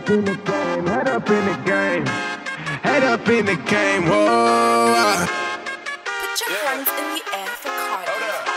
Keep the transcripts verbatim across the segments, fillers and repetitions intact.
up in the game, head up in the game, head up in the game, whoa. Put your hands in the air for Cardi. Hold up,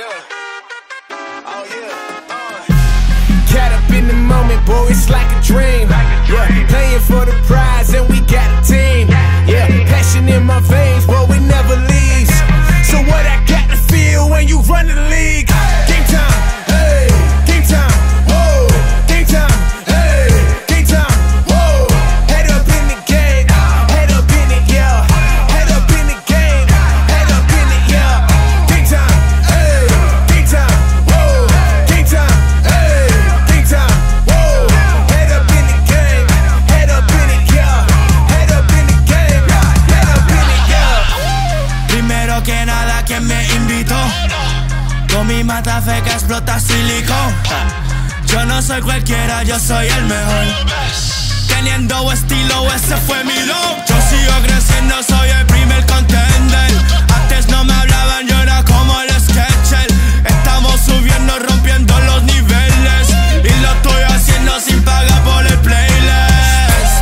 yeah. Oh yeah, uh. Caught up in the moment, boy, it's like a dream. Yeah, playing for the prize and we got a team. Yeah, passion in my veins, but we never leaves. So what I got to feel when you run the league? Game time, hey, game time, whoa, game time, hey, game time, whoa. Head up in the game, head up in it, yeah. Head up in the game, head up in it, yeah. Game time, hey, game time, whoa, game time, hey, game time, whoa. Head up in the game, head up in it, yeah. Head up in the game, head up in it, yeah. Primero que nada, ¿quién me invitó? Con mi matafe que explota silicón. Yo no soy cualquiera, yo soy el mejor. Teniendo estilo, ese fue mi don. Yo sigo creciendo, soy el primer contender. Antes no me hablaban, yo era como el Sketcher. Estamos subiendo, rompiendo los niveles. Y lo estoy haciendo sin pagar por el playlist.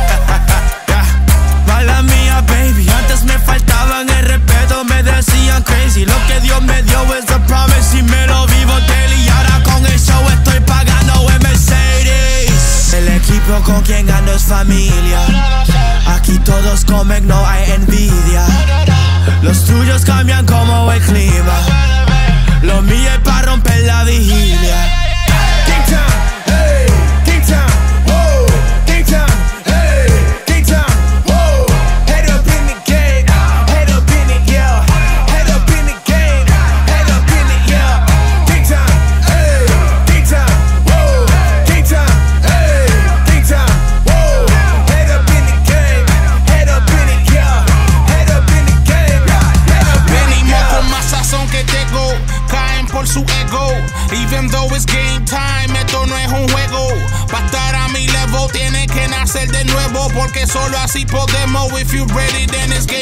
Mala mía, baby, antes me faltaban el respeto. Me decían crazy, lo que Dios me dio es a promise. Y me lo vivo daily, y ahora con el show estoy pagando en Mercedes. El equipo con quien gano es familia. Aquí todos comen, no hay envidia. Los tuyos cambian como el clima. Lo mío es para romper la vigilia. Game time, hey, game time, whoa, game time, hey, game time, whoa. Head up in the game, head up in it, yeah. Head up in the game, head up in it, yeah. Game time, hey, game time, whoa, game time, hey, game time, whoa. Head up in the game, head up in it, yeah. Head up in the game, head up in it, Venimos yeah. con más sazón que Tego, caen por su ego. Even though it's game time, esto no es un juego. Pa' estar a mi level tiene que nacer de nuevo, porque solo así podemos. If you ready, then it's